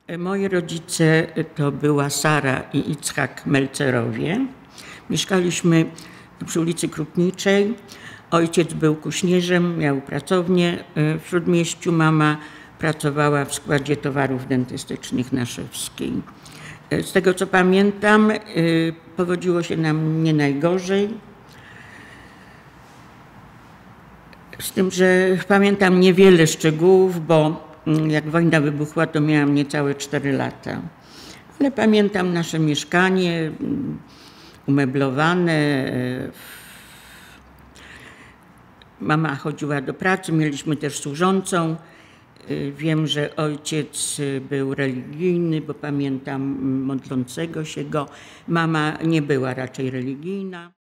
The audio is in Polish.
Moi rodzice to była Sara i Itzhak Melcerowie. Mieszkaliśmy przy ulicy Krupniczej. Ojciec był kuśnierzem, miał pracownię w Śródmieściu. Mama pracowała w składzie towarów dentystycznych na Szewskiej. Z tego co pamiętam, powodziło się nam nie najgorzej. Z tym, że pamiętam niewiele szczegółów, bo jak wojna wybuchła, to miałam niecałe 4 lata. Ale pamiętam nasze mieszkanie umeblowane. Mama chodziła do pracy, mieliśmy też służącą. Wiem, że ojciec był religijny, bo pamiętam modlącego się go. Mama nie była raczej religijna.